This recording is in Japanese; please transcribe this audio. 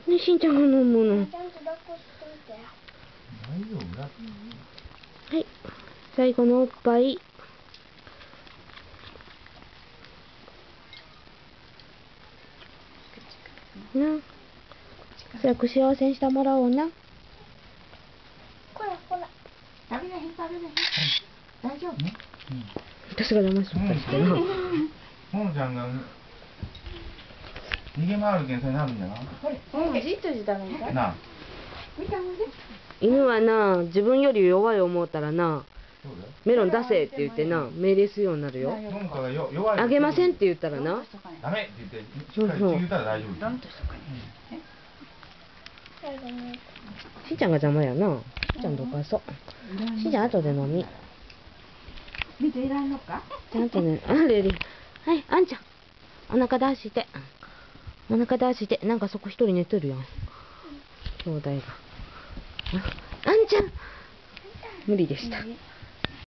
ね、しんちゃんが飲むの。 ちゃんと抱っこしといて。 大丈夫だ。 はい。最後のおっぱい。な。早く幸せにしてもらおうな。 こらほら。 食べれへん食べれへん。大丈夫ね。 私が騙しとったりしてな。 ももちゃんが逃げ回るけんそれなるんじゃな。 これ、 じっとしてたのか。 なあ。 見たもんで。 犬はな、自分より弱い思うたらな、 そうだよ。 メロン出せって言ってな、命令するようになるよ。 ももかが弱い。 あげませんって言ったらな。 ダメって言ってしっかり言ったら大丈夫。 ドンとしとかね。 最後に。 しんちゃんが邪魔やな。しんちゃんどかそう。しんちゃん後で飲み。 水いらんのか？ ちゃんとね、あれれ。はい、あんちゃん。お腹出して。お腹出して。なんかそこ一人寝てるやん。兄弟が。あんちゃん無理でした。